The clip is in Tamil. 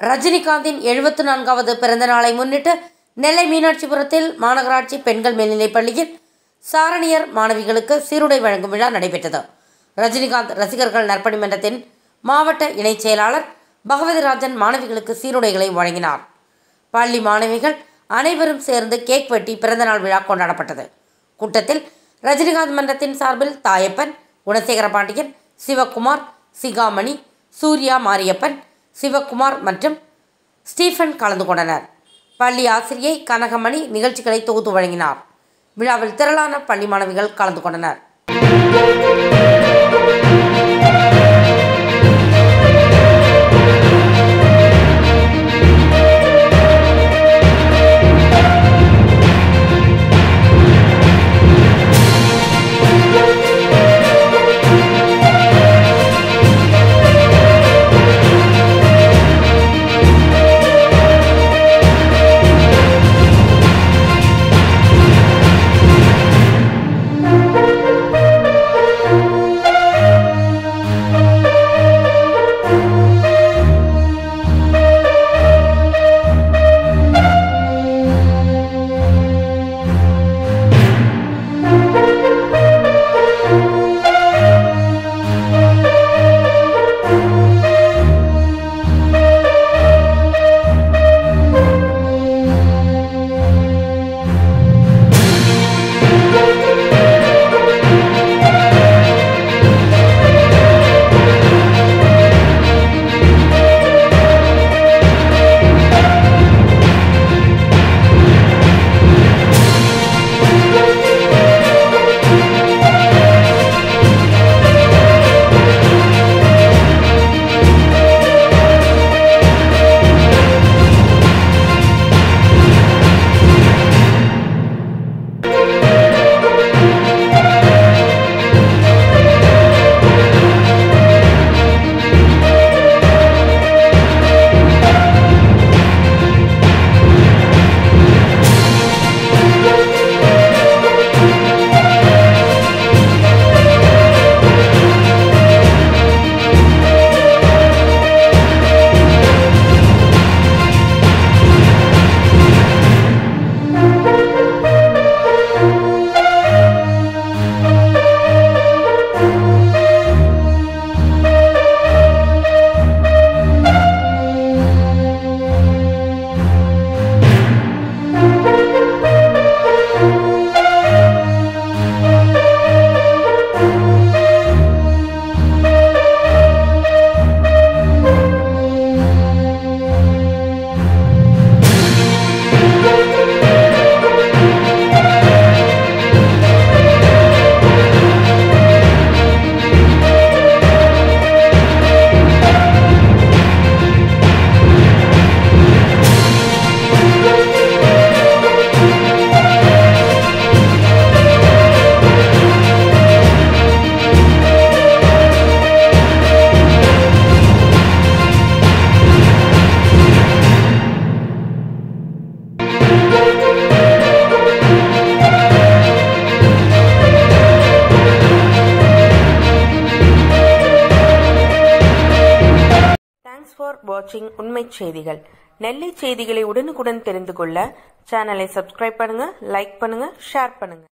ரஜினிகாந்தின் 74வது பிறந்த நாளை முன்னிட்டு நெல்லை மீனாட்சிபுரத்தில் மாநகராட்சி பெண்கள் மேல்நிலைப் பள்ளியில் சாரணியர் மாணவிகளுக்கு சீருடை வழங்கும் விழா நடைபெற்றது. ரஜினிகாந்த் ரசிகர்கள் நற்பணி மன்றத்தின் மாவட்ட இணைச் செயலாளர் பகவதிராஜன் மாணவிகளுக்கு சீருடைகளை வழங்கினார். பள்ளி மாணவிகள் அனைவரும் சேர்ந்து கேக் வெட்டி பிறந்தநாள் விழா கொண்டாடப்பட்டது. கூட்டத்தில் ரஜினிகாந்த் மன்றத்தின் சார்பில் தாயப்பன், குணசேகர பாண்டியன், சிவக்குமார், சிகாமணி, சூர்யா மாரியப்பன், சிவக்குமார் மற்றும் ஸ்டீஃபன் கலந்து கொண்டனர். பள்ளி ஆசிரியை கனகமணி நிகழ்ச்சிகளை தொகுத்து வழங்கினார். விழாவில் திரளான பள்ளி மாணவிகள் கலந்து கொண்டனர். Thanks for watching உண்மை செய்திகள். நெல்லை செய்திகளை உடனுக்குடன் தெரிந்து கொள்ள சேனலை சப்ஸ்கிரைப் பண்ணுங்க, லைக் பண்ணுங்க, ஷேர் பண்ணுங்க.